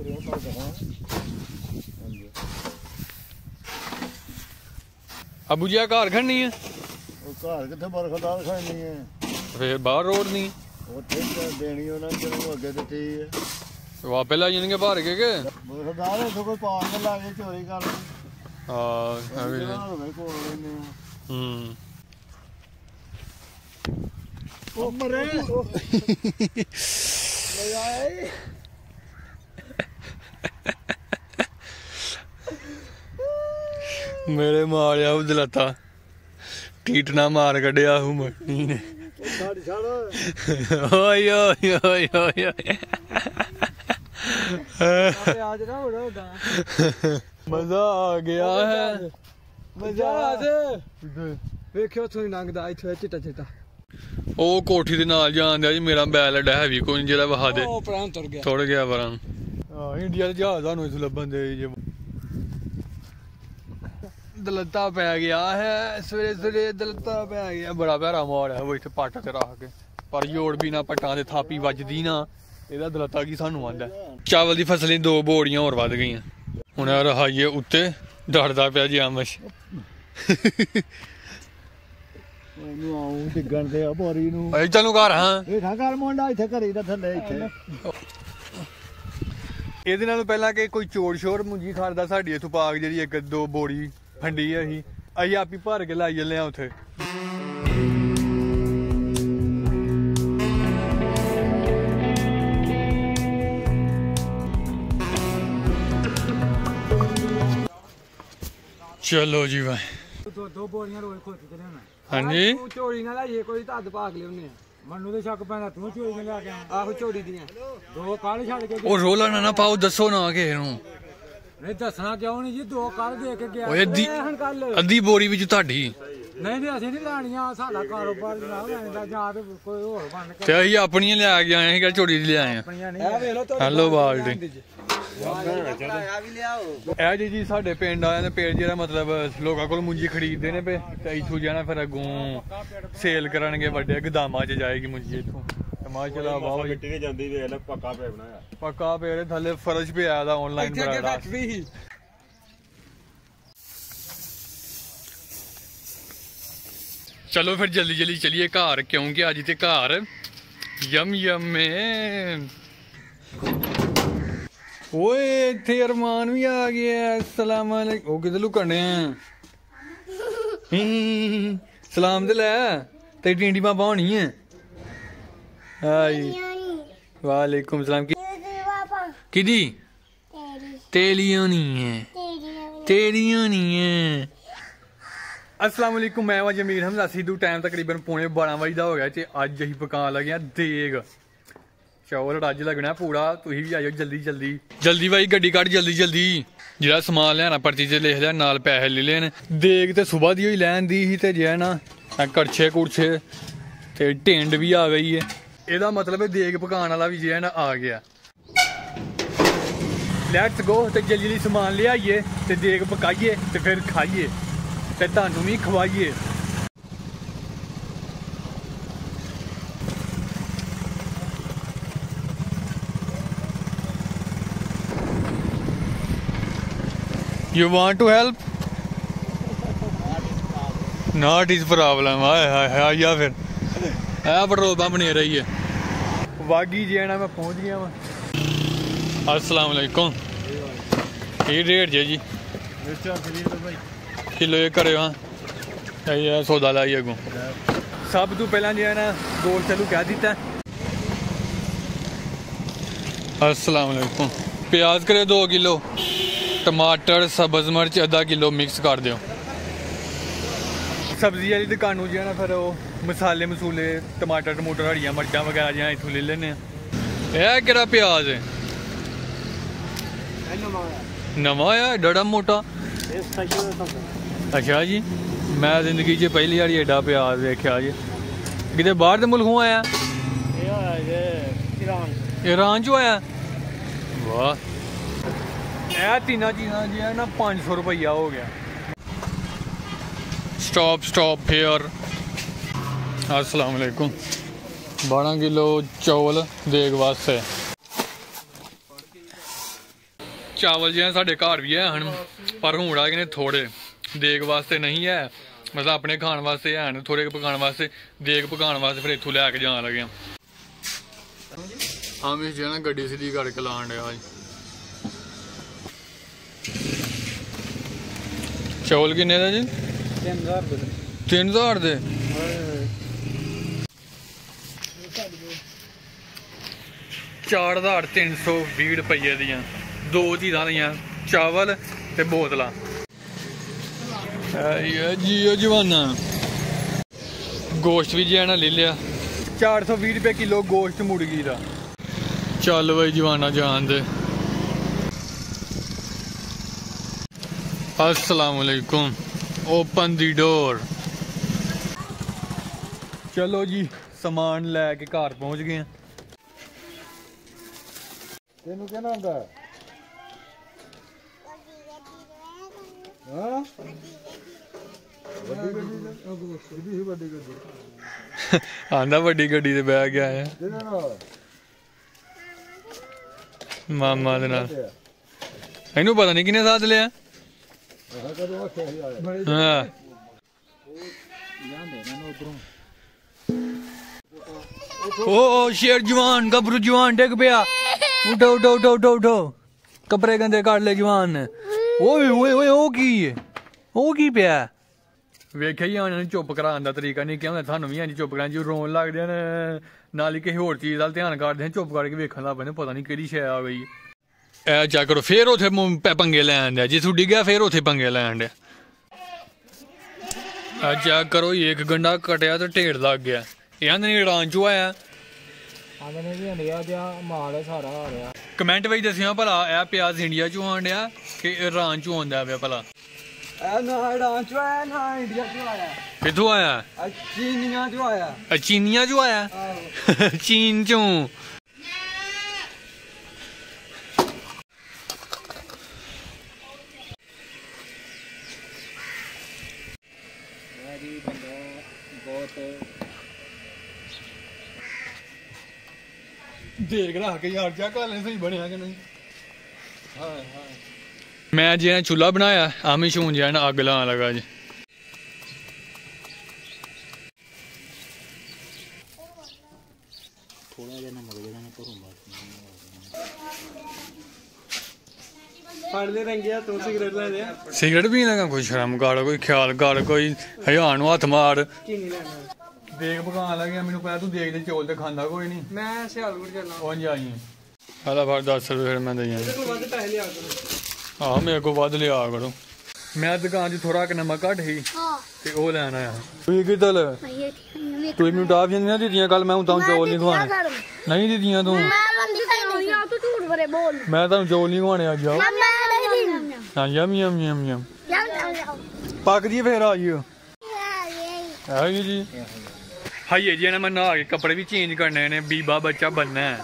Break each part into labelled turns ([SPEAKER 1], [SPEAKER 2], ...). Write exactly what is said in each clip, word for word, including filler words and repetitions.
[SPEAKER 1] अबू जी घर खड़नी है
[SPEAKER 2] घर कितने बरखदार खड़नी है
[SPEAKER 1] फिर बाहर रोड नहीं
[SPEAKER 2] देनी अगे दिती है
[SPEAKER 1] वापे ला जाएंगे भर के के
[SPEAKER 2] बरखदार कोई पास में ला के चोरी कर
[SPEAKER 1] मेरे मारिया दलता टीटना मार कढ़िया मट्टी ने मजा आ गया है
[SPEAKER 3] मजा वेखियो थोड़ी लंघदा इत्थे चिट्टा चिट्टा
[SPEAKER 1] ओ कोठी दे नाल जान दिया जी मेरा बैल एडा हैवी कोई नहीं जेड़ा वहा दे
[SPEAKER 3] ओ परां तुर गया
[SPEAKER 1] तुर गया परां हां इंडिया दे जहाज सानू इस लबन दे जे दलता पै गया है सवेरे सवेरे दलता पै गया बड़ा प्यारा मार है वो इत्थे पट ते रख के पर जोड़ भी ना पट्टां दे थापी वजदी ना ਇਹਦਾ ਦਲਤਾ ਕੀ ਸਾਨੂੰ ਆਂਦਾ ਚਾਵਲ ਦੀ ਫਸਲਾਂ ਦੋ ਬੋੜੀਆਂ ਹੋਰ ਵੱਧ ਗਈਆਂ ਹੁਣ ਆ ਰਹਾਈਏ ਉੱਤੇ ਡਰਦਾ ਪਿਆ ਜੀ ਆਮਸ਼
[SPEAKER 2] ਇਹਨੂੰ ਆਉਂ ਡਿੱਗਣ ਤੇ ਆ ਬੋਰੀ ਨੂੰ
[SPEAKER 1] ਏ ਚਲੂ ਘਰ ਹਾਂ
[SPEAKER 2] ਇਹ ਠਾ ਘਰ ਮੁੰਡਾ ਇੱਥੇ ਘਰੇ ਦਾ ਥੱਲੇ ਇੱਥੇ
[SPEAKER 1] ਇਹਦੇ ਨਾਲੋਂ ਪਹਿਲਾਂ ਕਿ ਕੋਈ ਚੋੜ ਸ਼ੋਰ ਮੁੰਜੀ ਖੜਦਾ ਸਾਡੀ ਇਥੋਂ ਪਾਕ ਜਿਹੜੀ ਇੱਕ ਦੋ ਬੋੜੀ ਫੰਡੀ ਅਸੀਂ ਅਸੀਂ ਆਪੀ ਭਰ ਕੇ ਲਾਈ ਜਲੇ ਆ ਉੱਥੇ चलो जी भाई
[SPEAKER 3] दो दो बोरियां रोज खोती ते लेना
[SPEAKER 1] हां जी
[SPEAKER 3] तू चोरी ना लाइए कोई तद भाग लेने मन्नू दे शक पैंदा तू चोरी ना ला के आहो चोरी दियां दो काल छड़ के
[SPEAKER 1] ओ रोला ना ना पाओ दसो ना के नु
[SPEAKER 3] नहीं दसना क्यों नहीं जी दो काल दे के गया
[SPEAKER 1] ओए अद्धी अद्धी बोरी विच ਤੁਹਾਡੀ
[SPEAKER 3] नहीं नहीं ਅਸੀਂ नहीं लाणियां साडा कारोबार जनाब ऐंदा ਜਾਂ ਤੇ ਕੋਈ ਹੋਰ बन के
[SPEAKER 1] ਤੇ ਅਸੀਂ ਆਪਣੀਆਂ ਲੈ ਕੇ ਆਏ ਕਿ ਚੋਰੀ ਦੀ ਲੈ ਆਏ ਆ
[SPEAKER 3] ए वेख लो तो
[SPEAKER 1] हेलो बाल्टी
[SPEAKER 3] ਆ
[SPEAKER 1] ਜੀ ਜੀ ਸਾਡੇ ਪਿੰਡ ਆਇਆ ਨੇ ਪੇੜ ਜਿਹੜਾ ਮਤਲਬ ਲੋਕਾਂ ਕੋਲ ਮੁੰਜੀ ਖਰੀਦਦੇ ਨੇ ਪਏ ਤੇ ਇੱਥੋਂ ਜਾਣਾ ਫਿਰ ਅੱਗੋਂ ਸੇਲ ਕਰਨਗੇ ਵੱਡੇ ਗਦਾਮਾਂ 'ਚ ਜਾਏਗੀ ਮੁੰਜੀ ਇੱਥੋਂ ਮਾਸ਼ਾਅੱਲਾ ਵਾਹ ਮਿੱਟੀ ਤੇ ਜਾਂਦੀ ਵੇਖ ਲੈ ਪੱਕਾ ਪੇੜ ਬਣਾਇਆ ਪੱਕਾ ਪੇੜ ਥੱਲੇ ਫਰਸ਼ ਪਿਆ ਦਾ ਆਨਲਾਈਨ ਬਣਾਇਆ चलो फिर जल्दी जल्दी चलिए घर क्योंकि अज ते घर यम यम में ओए इत्थे अरमान भी आ गया अस्सलाम वालेकुम ओ किधर लुकने सलाम ते लै ते टिंडी मां होनी है हाय वालेकुम सलाम किदी तेरी होनी है तेरी होनी है अस्सलाम वालेकुम मैं जमीर हमजा सिद्धू टाइम तकरीबन पौने बारह बजे का हो गया ते अज असीं पकान लगे हैं देग चौल अज लगना पूरा तुसीं भी आइयो जल्दी जल्दी जल्दी भाई गड्डी कट जल्दी जल्दी जेह्ड़ा समान लियाना पर्ची च लिख लिया नाल पैसे ले लेन देग ते सुबह दी होई लैन दी ही ते जे है ना कड़छे कुड़छे ते टेंड भी आ गई है एह्दा मतलब देग पकान वाला भी जे है ना आ गया लैट्स गो ते जल्दी जल्दी समान लियाइए ते देग पकाइए ते फिर खाइए ते तुहानू भी खवाइए You want to help? Not his problem. हाय हाय हाय या फिर है पेट्रोल पंप नहीं रही है वागी जी ना मैं पहुंच गया मैं अस्सलाम वालेकुम ये रेट जे जी किलो ये करे हाँ ये सौदा लाई अगों सब तू पहला जो है ना गोल चलू कह दिता अस्सलाम वालेकुम प्याज करे दो किलो टमाटर सब्ज मिर्च अद्धा किलो मिक्स कर दियो सब्जी वाली दुकानों जो है ना फिर वो मसाले मसूले टमाटर टमूटर हरियां मिर्चा वगैरह जो इतों ले लेने यह केड़ा प्याज है नवा आया एडा मोटा अच्छा जी मैं जिंदगी च पहली बार एडा प्याज देखा जी किते बाहर दे मुल्कों आया ईरान चो आया वाह यह तीनों चीज़ा जो है ना पाँच सौ रुपया हो गया स्टॉप स्टॉप फेयर अस्सलाम वालेकुम बारह किलो चौल देग वास्ते चावल जो है साढ़े घर भी है हन, पर हूँ आ गए ने थोड़े, देग वास्ते नहीं है, मतलब अपने खाने वास्ते है थोड़े पकाने वास्ते, देग पकाने वास्ते फिर इतों लैके जान लगे। हम इस जो है ना गड्डी सीधी करके लान डे आज। चौल किन्ने दा जी?
[SPEAKER 3] तीन हजार रुपये।
[SPEAKER 1] तीन हजार दे? चार हजार तीन सौ भी रुपये दियां दो चीज़ां दियां, चावल ते बोतलां। जियो जवाना गोश्त भी जो ना ले लिया, चार सौ भी रुपये किलो गोश्त मुर्गी का। चल भाई जवाना जान दे। अस्सलाम वालेकुम, ओपन दी डोर। चलो जी समान लैके घर पहुंच गए हैं।
[SPEAKER 2] तेनू क्या नाम है? हाँ?
[SPEAKER 1] आंदा वड्डी गड्डी ते बैठ गया है मामा दे नाल। इनू पता नहीं किने साथ लिया। हाँ ओ शेर जवान गबरू जवान डिग पिया। उठो उठो उठो उठो उठो, कपड़े गंदे काट ले जवान ने। ओए ओए ओए ओ की है, ओ की पिया? वेख्या ही आने चुप कराने का तरीका नहीं क्या होंदा, थानू भी इंज चुप कराने जो रोन लगदे ने, नाल किसी होर चीज वाल ध्यान करदे चुप करके वेखण लग पैंदे पता नहीं केड़ी शै आ गई। ए चेक करो फिर उथे पंगे लैन दे, जिस डिग्गया फिर उथे पंगे लैन दे। ए चेक करो एक गंडा कटिया तो ढेर लग गया। ये आंदे नहीं ईरान चो आया, कमेंट विच दस्सियो भला ए प्याज इंडिया चो आन दिया कि ईरान चो आंदा है भला।
[SPEAKER 3] ना ईरान चो आया ना इंडिया चो आया।
[SPEAKER 1] किथों आया?
[SPEAKER 3] चीनिया चो आया।
[SPEAKER 1] चीनिया चो आया? चीन चो। देख रहा के यार क्या काले सही बनया कि नहीं। हाँ हाँ मैं जो चूल्हा बनाया आमी शून जो है ना अग लाने लगा जी। सिगरेट पीने का कोई शर्म कर, कोई ख्याल कर, कोई हजार हथ मार। देख पकान लगे मैनू पता तू देख दे चौल ते खांदा कोई नहीं। मैं सियालकोट चलना ओ जाई आला बार दस रुपए फिर मैं देई आह मेरे को वध लिया करो। मैं दुकान च थोड़ा कि नमक घट ही ते ओ लैन आया। तू की तल तू मैनू टाफियां नहीं दित्तियां कल, मैं हुन चौल नहीं खवाने। नहीं दित्तियां तू? मैं तुहानू चौल नहीं खवाने अज। आओ हां यम यम यम यम पक जी फिर आ जियो। आई जी हाइए जी ना मैं नहा के कपड़े भी चेंज करने ने, बीबा बच्चा बनना है।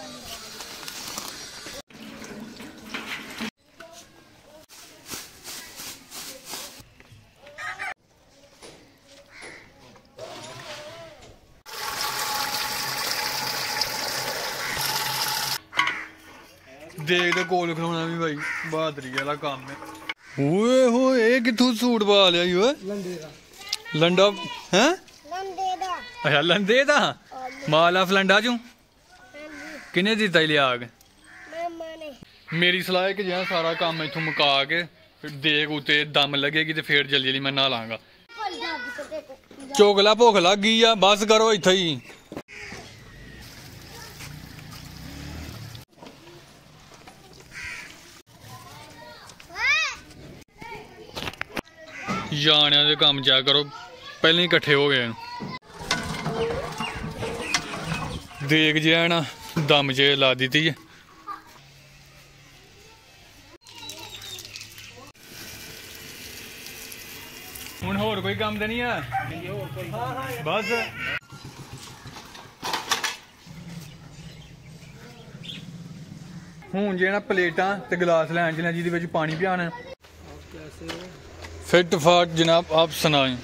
[SPEAKER 1] देख दे कोल खलोना भी भाई बहादरी वाला काम है। ओए होए किथों सूट पा लिया जी? ओए लंडे दा। लंडा हैं? लंडे दा। अच्छा लंडे दा माल आ फलंडा चू किने दिता लिया के? मामा ने। मेरी सलाह है कि जो सारा काम इथों मुका के देग उते दम लगेगी तो फिर जल्दी जल्दी मैं नहा लांगा। चोगला भुख लग गई आ, बस करो इत्थे ही। जाने दे काम चेक करो पहले ही इकट्ठे हो गए। देग जो है ना दम च ला दी है। हुण होर कोई काम तो नहीं है बस। हूँ जो ना प्लेटा ते गिलास लैन चले जिहदे विच पानी पियाना। फिट फाट जनाब आप सुनाएं।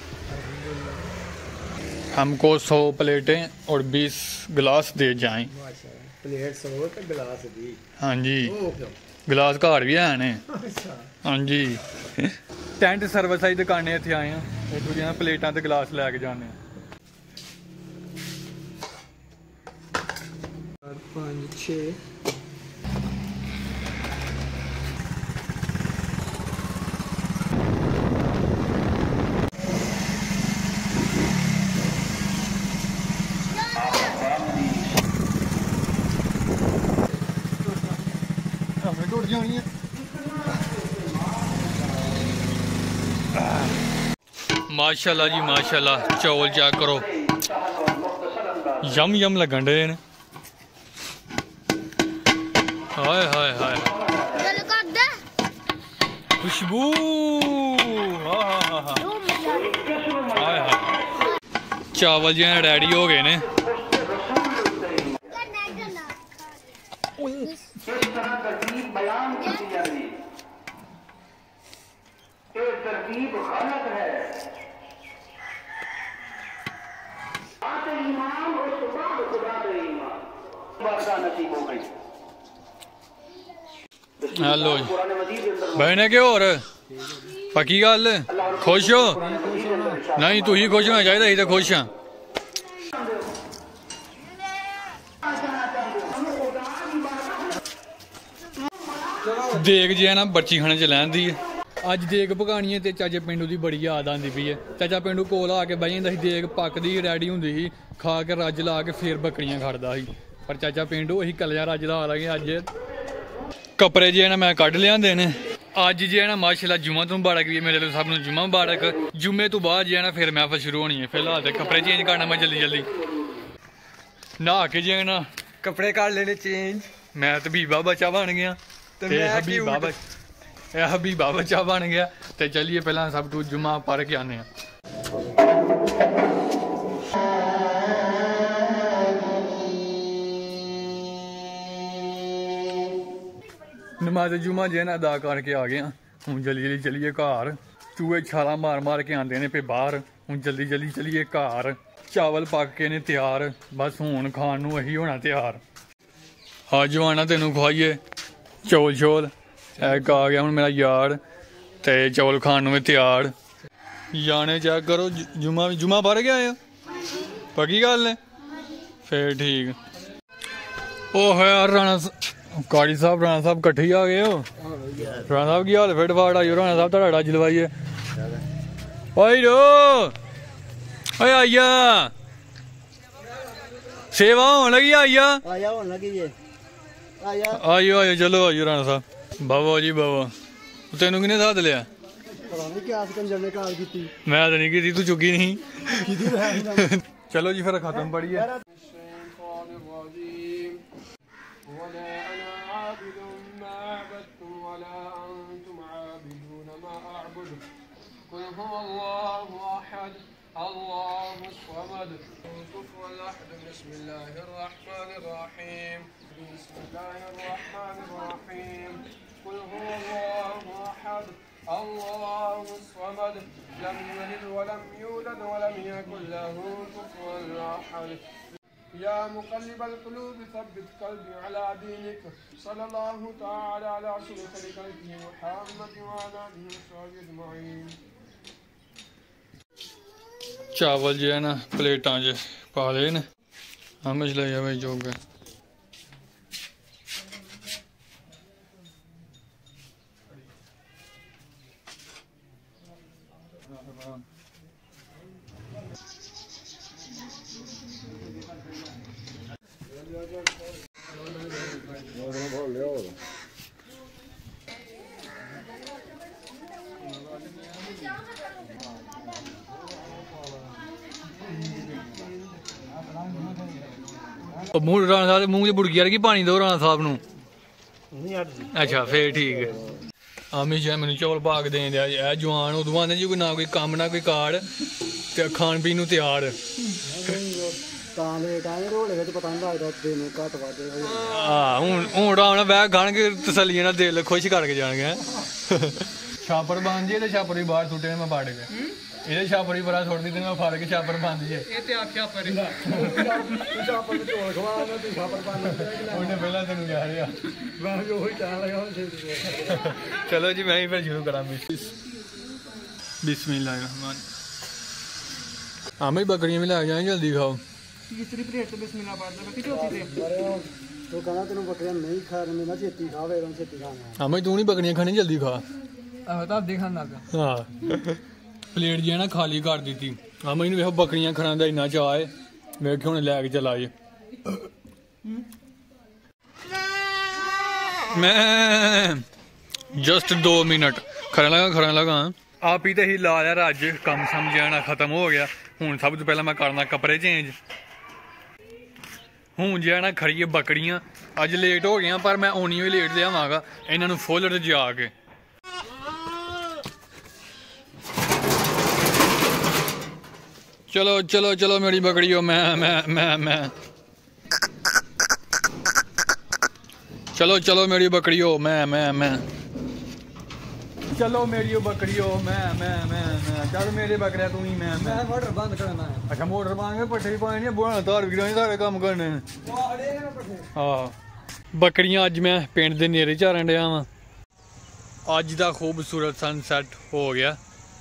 [SPEAKER 1] हमको सौ प्लेटें और बीस गिलास दे जाएं। प्लेट सौ गिलास भी। हाँ जी गिलास घर भी है ने। हाँ जी टेंट सर्विस आई दुकानें इत्थे आए हैं, इत्थों दियां प्लेटां ते गिलास लैके जाने।
[SPEAKER 3] पाँच छः
[SPEAKER 2] टुट जानी है।
[SPEAKER 1] माशाल्लाह जी माशाल्लाह, चौल चेक करो, यम यम लगन डे ने। हाय हाय हाय खुशबू, हाय हाय। चावल जी रेडी हो गए ने। हेलो बहने के और पक्की गल खुश हो? नहीं तू ही खुश होना चाहिए, अं तो खुश हाँ। देग जी है ना बर्ची खाने च लैंदी है। अज देग पकानी है तो चाचे पिंडू की बड़ी याद आती पई है। चाचा पिंडू कोल आके बह जाता, देग पकदी रेडी होंदी ही, खा के रज ला के फिर बकरियां खड़दा ही। पर चाचा पिंडू अही कलिया रज ला लगे। अज कपड़े जे ना मैं कढ़ लियादे ने। अज जे ना माशाल्लाह जुम्मा तो मुबारक भी मेरे तो सब नूं जुम्मा मुबारक। जुम्मे तो बाद जे ना फिर महफिल शुरू होनी है। फिलहाल तो कपड़े चेंज करना मैं जल्दी जल्दी नहा के जे ना
[SPEAKER 3] कपड़े कर लेने चेंज।
[SPEAKER 1] मैं तो बीबा बच्चा बन गया
[SPEAKER 3] ते मैं
[SPEAKER 1] हबीबा बच्चा हबीबा बच्चा बन गया। तो चलिए पहला सब तू जुम्मा पढ़ के आने। नमाज जुम्मा जे ना अदा करके आ गया। हूँ जल्दी जल्दी चलिए घर। चूहे छाला मार मार के आते हैं पे बाहर। हूँ जल्दी जल्दी चलिए घर। चावल पक के ने तैयार, बस हूँ खान नूं अही होना तैयार। हाँ जवाना तेनों खुआइए चौल शोल। एक आ गया हूँ मेरा यार, ते चौल खान नूं तैयार। जाने चेक करो जुम्मा जुम्मा पढ़ के आए पक्की गल है फिर ठीक। ओह यार राणा कारी साहब राणा साहब कट्ठे ही आ गए हो। राणा साहब की हाल फिट फाट आई हो। राणा साहब तुहाडा रज लवाइए। ओए रो ओए आइया सेवा होने लगी। आइया
[SPEAKER 2] आया होने लगी जे आया
[SPEAKER 1] आइयो आइयो चलो आइयो राणा साहब। बाबा जी बाबा तेनों किने साथ लिया?
[SPEAKER 2] पता नहीं क्या कंजर ने कार की।
[SPEAKER 1] मैं तो नहीं की, तू चुकी नहीं। चलो जी फिर खत्म पढ़िए।
[SPEAKER 4] الله الصمد لم يلد ولم يولد ولم يكن له كفوا احد يا مقلب القلوب ثبت قلبي على دينك صلى الله تعالى على رسول خلقه محمد وعلى اله وصحبه اجمعين।
[SPEAKER 1] चावल जो है ना प्लेटा च पा ले ने। हम ले भाई जो गए मूंह राणा साहब मूंह च बुड़की रखी पानी दो राणा साहब नूं। अच्छा फिर ठीक है। आमिश है मैनू चौल पा के देन दिया। ए जवान उदों आंदे जी कोई ना कोई कम्म ना कोई काड़ ते खान पीन नूं तैयार। हाँ हूँ हूँ आराम बैग खाणगे तसल्ली दिल खुश करके जाणगे। छापड़ बन जे ते छापड़ भी बाहर सुट्टे मैं पाड़ के ਇਹਦੇ ਛਾਪਰ ਹੀ ਬੜਾ ਛੋੜਦੀ ਤੇ ਮੈਂ ਫੜ ਕੇ ਛਾਪਰ ਪਾਉਂਦੀ ਹੈ
[SPEAKER 3] ਇਹ ਤੇ ਆਖਿਆ ਪਰ
[SPEAKER 2] ਛਾਪਰ ਨੂੰ ਝੋਲ ਖਵਾ ਉਹਨੇ ਤੂੰ ਛਾਪਰ ਪਾ ਲੈ
[SPEAKER 1] ਉਹਨੇ ਪਹਿਲਾਂ ਤੈਨੂੰ ਕਿਹਾ ਰਿਹਾ
[SPEAKER 2] ਮੈਂ ਵੀ ਉਹੀ ਕਹਿਣ ਲੱਗਾ ਹੁਣ ਛੇਤੀ
[SPEAKER 1] ਚਲੋ ਜੀ ਮੈਂ ਹੀ ਫਿਰ ਸ਼ੁਰੂ ਕਰਾਂ ਬਿਸਮਿल्लाह ਆਮੇ ਬੱਕਰੀਆਂ ਵੀ ਲੈ ਜਾਏ ਜਲਦੀ ਖਾਓ
[SPEAKER 3] ਤੀਸਰੀ ਪਲੇਟ ਤੇ ਬਿਸਮਿਲ੍ਲਾ ਪੜ ਲੈ ਬਾਕੀ ਚੌਥੀ ਤੇ
[SPEAKER 2] ਤੂੰ ਕਹਿੰਦਾ ਤੈਨੂੰ ਬੱਕਰੀਆਂ ਨਹੀਂ ਖਾਣੀ ਨਾ ਛੇਤੀ ਖਾ ਵੇ ਰੋਂ ਛੇਤੀ ਖਾਣਾ
[SPEAKER 1] ਆਮੇ ਤੂੰ ਨਹੀਂ ਬੱਕਰੀਆਂ ਖਾਣੀ ਜਲਦੀ ਖਾ
[SPEAKER 3] ਆਹ ਤਾਂ ਦੇਖਣ ਲੱਗ
[SPEAKER 1] ਹਾਂ ਪਲੇਟ ਜੀ ਨਾ ਖਾਲੀ ਕਰ ਦਿੱਤੀ ਆਮੇ ਨੂੰ ਵੇਖੋ ਬੱਕਰੀਆਂ ਖਾਣ ਦਾ ਇੰਨਾ ਚਾਅ ਹੈ ਵੇਖ ਹੁਣ ਲੈ ਕੇ ਚਲਾ ਜੇ ਮੈਂ ਜਸਟ ਦੋ ਮਿੰਟ ਖੜਨ ਲੱਗਾ ਖੜਨ ਲੱਗਾ ਆਪ ਹੀ ਤੇ ਹੀ ਲਾ ਲਿਆ ਰੱਜ ਕੰਮ ਸਮਝਿਆਣਾ ਖਤਮ ਹੋ ਗਿਆ ਹੁਣ ਸਭ ਤੋਂ ਪਹਿਲਾਂ ਮੈਂ ਕਰਨਾ ਕੱਪੜੇ ਚੇਂਜ ਹੁਣ ਜਿਹੜਾ ਖੜੀਏ ਬੱਕੜੀਆਂ ਅੱਜ ਲੇਟ ਹੋ ਗਈਆਂ ਪਰ ਮੈਂ ਆਉਣੀ ਹੋਈ ਲੇਟ ਲਿਆਵਾਂਗਾ ਇਹਨਾਂ ਨੂੰ ਫੁੱਲ ਰਜਾ ਕੇ ਚਲੋ ਚਲੋ ਚਲੋ ਮੇਰੀ ਬੱਕੜੀਓ ਮੈਂ ਮੈਂ ਮੈਂ ਮੈਂ ਚਲੋ ਚਲੋ ਮੇਰੀ ਬੱਕੜੀਓ ਮੈਂ ਮੈਂ ਮੈਂ ਚਲੋ ਮੇਰੀ ਬੱਕੜੀਓ ਮੈਂ ਮੈਂ ਮੈਂ ਮੈਂ ਚੱਲ ਮੇਰੇ ਬੱਕਰਿਆ ਤੂੰ ਹੀ ਮੈਂ
[SPEAKER 3] ਮੈਂ ਮੋਟਰ ਬੰਦ ਕਰਨਾ ਹੈ
[SPEAKER 1] ਅੱਛਾ ਮੋਟਰ ਪਾਵਾਂਗੇ ਪੱਠੇ ਪਾਏ ਨੇ ਬੁਣਾ ਤਾਰ ਵੀ ਗਏ ਸਾਰੇ ਕੰਮ ਕਰਨੇ ਨੇ ਹਾਂ ਬੱਕਰੀਆਂ ਅੱਜ ਮੈਂ ਪਿੰਡ ਦੇ ਨੇੜੇ ਚਾਰਨ ਡਿਆ ਵਾਂ ਅੱਜ ਦਾ ਖੂਬਸੂਰਤ ਸਨਸੈਟ ਹੋ ਗਿਆ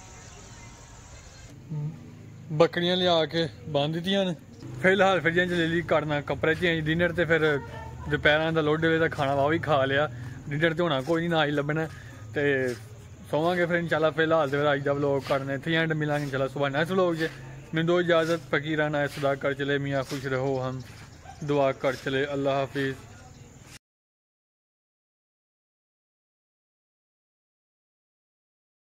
[SPEAKER 1] ਬੱਕਰੀਆਂ ਲਿਆ ਕੇ ਬੰਨ ਦਿੱਤੀਆਂ ਨੇ ਫਿਲਹਾਲ ਫਿਰ ਜੇ ਲਈ ਕਰਨਾ ਕੱਪੜੇ ਚੇਂਜ ਡਿਨਰ ਤੇ ਫਿਰ ਦੁਪਹਿਰਾਂ ਦਾ ਲੋਡੇ ਵੇ ਦਾ ਖਾਣਾ ਵਾ ਵੀ ਖਾ ਲਿਆ ਡਿਨਰ ਤੇ ਹੋਣਾ ਕੋਈ ਨਹੀਂ ਨਾ ਹੀ ਲੱਭਣਾ ਤੇ ਸੋਵਾਂਗੇ ਫਿਰ ਇਨਸ਼ਾਅੱਲਾ ਫਿਲਹਾਲ ਤੇ ਅੱਜ ਦਾ ਵਲੋਗ ਕਰਨਾ ਇੱਥੇ ਐਂਡ ਮਿਲਾਂਗੇ ਇਨਸ਼ਾਅੱਲਾ ਸੁਬਾਹ ਨੈਕਸਟ ਵਲੋਗ 'ਚ ਮੈਨੂੰ ਦੋ इजाज़त फकीराना है सदा कर चले मियाँ खुश रहो हम दुआ कर चले अल्लाह हाफिज़।